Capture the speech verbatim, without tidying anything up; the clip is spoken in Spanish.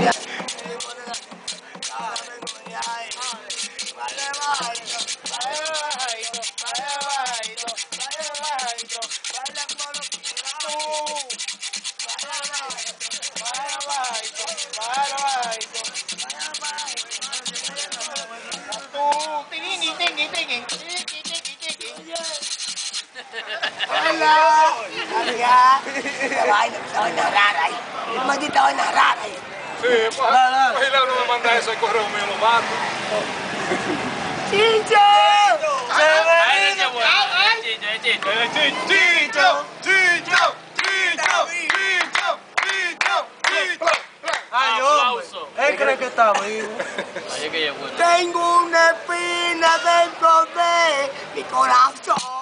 Hola, amiga. Ay, no soy nada ahí. No me quito nada ahí. Sí, pues, pues no me manda eso al correo mío, lo mato. ¡Chicho! Chicho, Chicho, Chicho, Chicho, Chicho, Chicho, Chicho, Chicho. Ay, hombre, él cree que está vivo. Tengo una espina dentro de mi corazón.